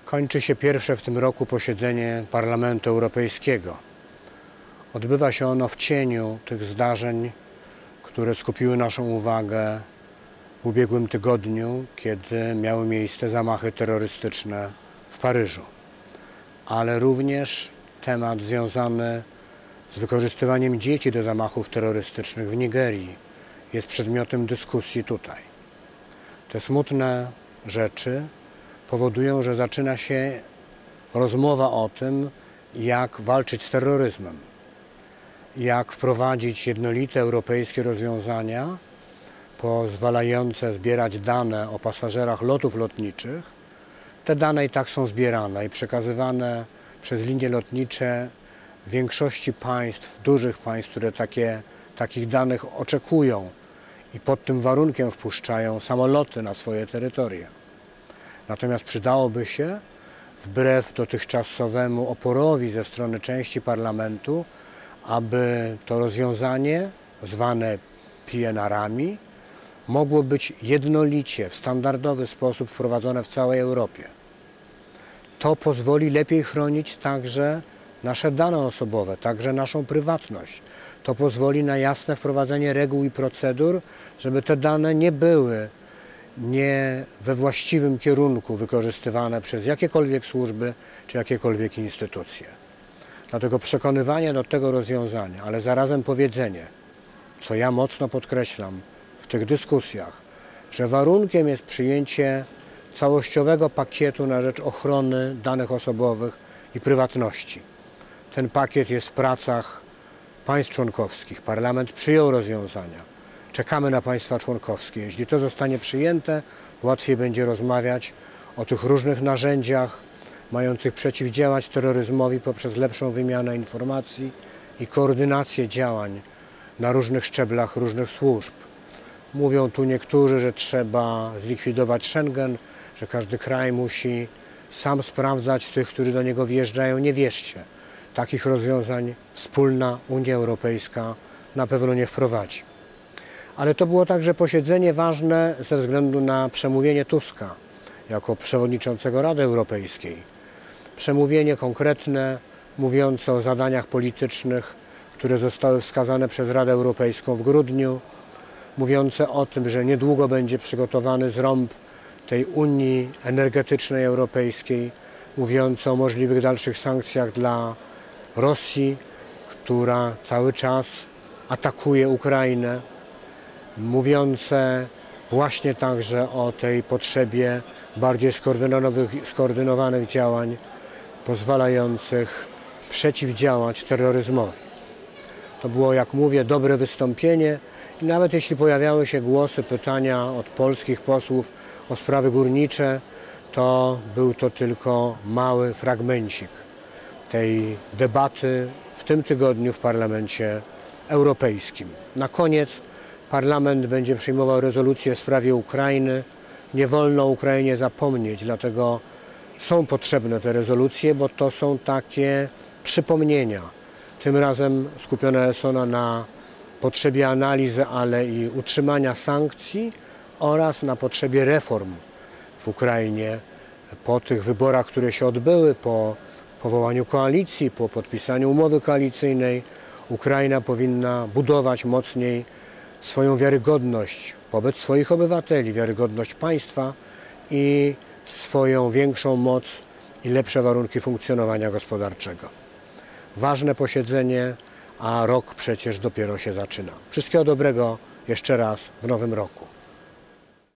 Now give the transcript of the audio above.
Kończy się pierwsze w tym roku posiedzenie Parlamentu Europejskiego. Odbywa się ono w cieniu tych zdarzeń, które skupiły naszą uwagę w ubiegłym tygodniu, kiedy miały miejsce zamachy terrorystyczne w Paryżu. Ale również temat związany z wykorzystywaniem dzieci do zamachów terrorystycznych w Nigerii jest przedmiotem dyskusji tutaj. Te smutne rzeczy powodują, że zaczyna się rozmowa o tym, jak walczyć z terroryzmem, jak wprowadzić jednolite europejskie rozwiązania pozwalające zbierać dane o pasażerach lotów lotniczych. Te dane i tak są zbierane i przekazywane przez linie lotnicze większości państw, dużych państw, które takich danych oczekują i pod tym warunkiem wpuszczają samoloty na swoje terytoria. Natomiast przydałoby się, wbrew dotychczasowemu oporowi ze strony części parlamentu, aby to rozwiązanie, zwane PNR-ami, mogło być jednolicie, w standardowy sposób wprowadzone w całej Europie. To pozwoli lepiej chronić także nasze dane osobowe, także naszą prywatność. To pozwoli na jasne wprowadzenie reguł i procedur, żeby te dane nie były we właściwym kierunku wykorzystywane przez jakiekolwiek służby czy jakiekolwiek instytucje. Dlatego przekonywanie do tego rozwiązania, ale zarazem powiedzenie, co ja mocno podkreślam w tych dyskusjach, że warunkiem jest przyjęcie całościowego pakietu na rzecz ochrony danych osobowych i prywatności. Ten pakiet jest w pracach państw członkowskich. Parlament przyjął rozwiązania. Czekamy na państwa członkowskie. Jeśli to zostanie przyjęte, łatwiej będzie rozmawiać o tych różnych narzędziach mających przeciwdziałać terroryzmowi poprzez lepszą wymianę informacji i koordynację działań na różnych szczeblach różnych służb. Mówią tu niektórzy, że trzeba zlikwidować Schengen, że każdy kraj musi sam sprawdzać tych, którzy do niego wjeżdżają. Nie wierzcie. Takich rozwiązań wspólna Unia Europejska na pewno nie wprowadzi. Ale to było także posiedzenie ważne ze względu na przemówienie Tuska jako przewodniczącego Rady Europejskiej. Przemówienie konkretne, mówiące o zadaniach politycznych, które zostały wskazane przez Radę Europejską w grudniu, mówiące o tym, że niedługo będzie przygotowany zrąb tej Unii Energetycznej Europejskiej, mówiące o możliwych dalszych sankcjach dla Rosji, która cały czas atakuje Ukrainę, mówiące właśnie także o tej potrzebie bardziej skoordynowanych działań pozwalających przeciwdziałać terroryzmowi. To było, jak mówię, dobre wystąpienie i nawet jeśli pojawiały się głosy, pytania od polskich posłów o sprawy górnicze, to był to tylko mały fragmencik tej debaty w tym tygodniu w Parlamencie Europejskim. Na koniec Parlament będzie przyjmował rezolucję w sprawie Ukrainy. Nie wolno o Ukrainie zapomnieć, dlatego są potrzebne te rezolucje, bo to są takie przypomnienia. Tym razem skupione jest ona na potrzebie analizy, ale i utrzymania sankcji oraz na potrzebie reform w Ukrainie. Po tych wyborach, które się odbyły, po powołaniu koalicji, po podpisaniu umowy koalicyjnej, Ukraina powinna budować mocniej swoją wiarygodność wobec swoich obywateli, wiarygodność państwa i swoją większą moc i lepsze warunki funkcjonowania gospodarczego. Ważne posiedzenie, a rok przecież dopiero się zaczyna. Wszystkiego dobrego jeszcze raz w nowym roku.